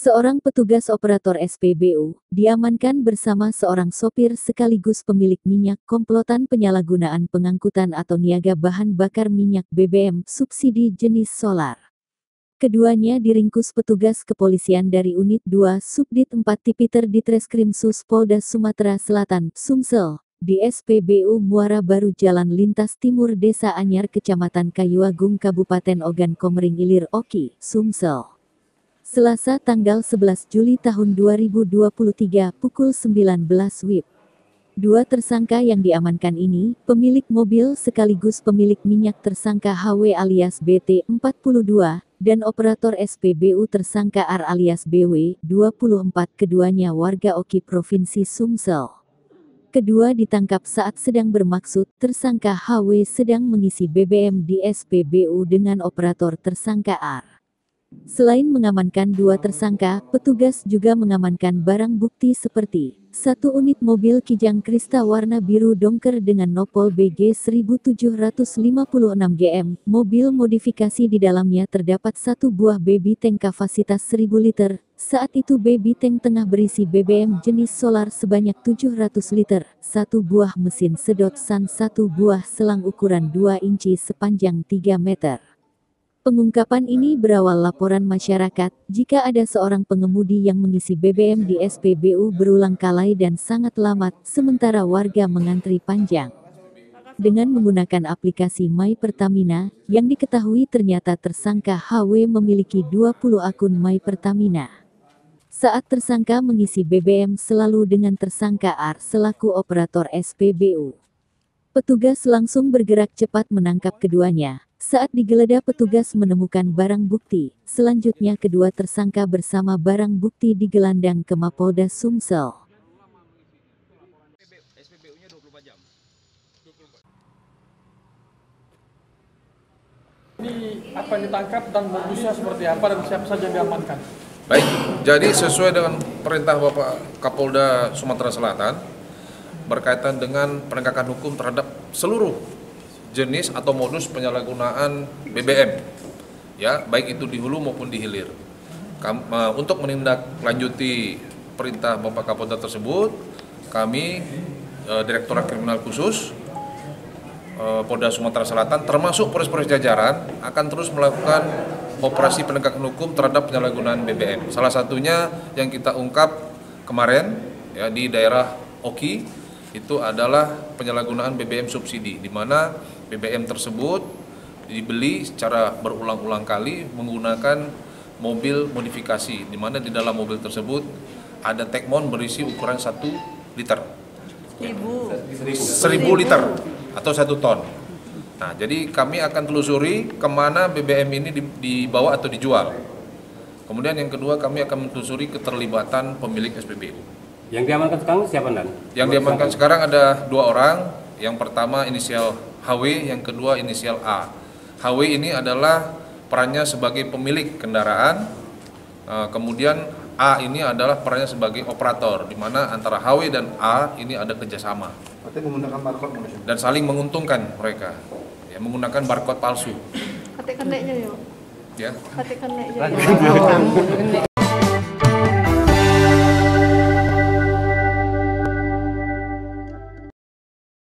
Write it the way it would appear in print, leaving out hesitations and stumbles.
Seorang petugas operator SPBU diamankan bersama seorang sopir sekaligus pemilik minyak komplotan penyalahgunaan pengangkutan atau niaga bahan bakar minyak BBM subsidi jenis solar. Keduanya diringkus petugas kepolisian dari Unit 2 Subdit 4 Tipiter Ditreskrimsus Polda Sumatera Selatan, Sumsel, di SPBU Muara Baru Jalan Lintas Timur Desa Anyar Kecamatan Kayuagung Kabupaten Ogan Komering Ilir Oki, Sumsel. Selasa tanggal 11 Juli tahun 2023 pukul 19 WIB. Dua tersangka yang diamankan ini, pemilik mobil sekaligus pemilik minyak tersangka HW alias BT 42, dan operator SPBU tersangka R alias BW 24, keduanya warga Oki Provinsi Sumsel. Kedua ditangkap saat sedang bermaksud tersangka HW sedang mengisi BBM di SPBU dengan operator tersangka R. Selain mengamankan dua tersangka, petugas juga mengamankan barang bukti seperti 1 unit mobil Kijang Krista warna biru dongker dengan nopol BG 1756 GM, mobil modifikasi di dalamnya terdapat 1 buah baby tank kapasitas 1000 liter, saat itu baby tank tengah berisi BBM jenis solar sebanyak 700 liter, 1 buah mesin sedot SAN, 1 buah selang ukuran 2 inci sepanjang 3 meter. Pengungkapan ini berawal laporan masyarakat, jika ada seorang pengemudi yang mengisi BBM di SPBU berulang kali dan sangat lambat, sementara warga mengantri panjang. Dengan menggunakan aplikasi My Pertamina, yang diketahui ternyata tersangka HW memiliki 20 akun My Pertamina. Saat tersangka mengisi BBM selalu dengan tersangka R selaku operator SPBU. Petugas langsung bergerak cepat menangkap keduanya. Saat digeledah petugas menemukan barang bukti, selanjutnya kedua tersangka bersama barang bukti digelandang ke Mapolda Sumsel. SPBU-nya 24 jam. Ini apa yang ditangkap dan modusnya seperti apa dan siapa saja yang diamankan? Baik, jadi sesuai dengan perintah Bapak Kapolda Sumatera Selatan berkaitan dengan penegakan hukum terhadap seluruh jenis atau modus penyalahgunaan BBM, ya baik itu di hulu maupun di hilir. Untuk menindaklanjuti perintah Bapak Kapolda tersebut, kami Direktorat Kriminal Khusus Polda Sumatera Selatan termasuk Polres-Polres jajaran akan terus melakukan operasi penegakan hukum terhadap penyalahgunaan BBM. Salah satunya yang kita ungkap kemarin ya di daerah Oki itu adalah penyalahgunaan BBM subsidi, di mana BBM tersebut dibeli secara berulang-ulang kali menggunakan mobil modifikasi, di mana di dalam mobil tersebut ada tekmon berisi ukuran 1 liter. 1000 liter atau 1 ton. Nah, jadi kami akan telusuri kemana BBM ini dibawa atau dijual. Kemudian yang kedua kami akan menelusuri keterlibatan pemilik SPBU. Yang diamankan sekarang siapa, Dan? Yang diamankan sekarang ada 2 orang. Yang pertama inisial HW, yang kedua inisial A. HW ini adalah perannya sebagai pemilik kendaraan, kemudian A ini adalah perannya sebagai operator, di mana antara HW dan A ini ada kerjasama. Menggunakan barcode dan saling menguntungkan mereka, ya, menggunakan barcode palsu. Katakan naiknya ya. Ya. Katakan naiknya.